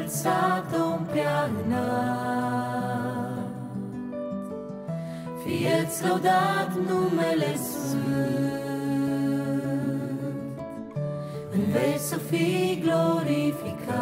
înălțat, Domn prea înalt. Fie-ți lăudat numele Sfânt, în veci să fii glorificat,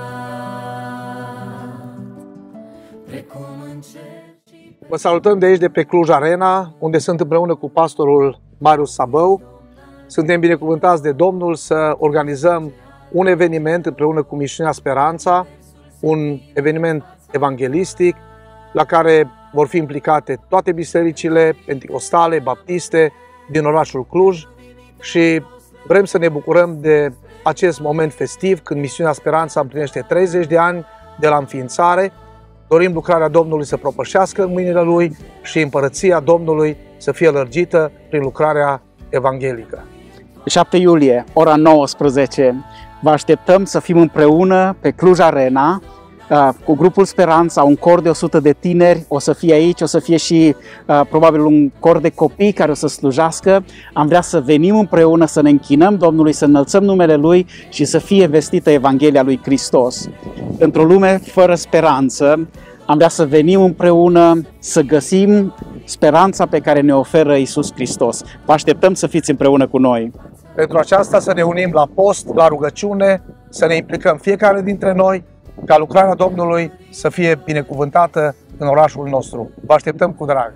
precum în cer și pe... Vă salutăm de aici, de pe Cluj Arena, unde sunt împreună cu pastorul Marius Sabău. Suntem binecuvântați de Domnul să organizăm un eveniment împreună cu Misiunea Speranța, un eveniment evanghelistic la care vor fi implicate toate bisericile penticostale, baptiste din orașul Cluj și vrem să ne bucurăm de acest moment festiv când Misiunea Speranța împlinește 30 de ani de la înființare. Dorim lucrarea Domnului să propășească în mâinile Lui și împărăția Domnului să fie lărgită prin lucrarea evanghelică. 7 iulie, ora 19, vă așteptăm să fim împreună pe Cluj Arena cu grupul Speranța, un cor de 100 de tineri, o să fie aici, o să fie și probabil un cor de copii care o să slujească. Am vrea să venim împreună, să ne închinăm Domnului, să înălțăm numele Lui și să fie vestită Evanghelia Lui Hristos. Într-o lume fără speranță, am vrea să venim împreună, să găsim speranța pe care ne oferă Iisus Hristos. Vă așteptăm să fiți împreună cu noi. Pentru aceasta să ne unim la post, la rugăciune, să ne implicăm fiecare dintre noi, ca lucrarea Domnului să fie binecuvântată în orașul nostru. Vă așteptăm cu drag!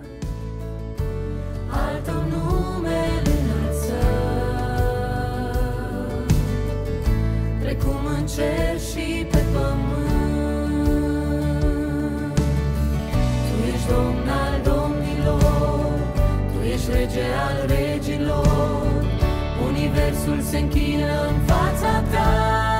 Al Tău nume înălțăm, precum în cer și pe pământ. Tu ești Domn al domnilor, Tu ești Rege al regilor, universul se închină în fața Ta.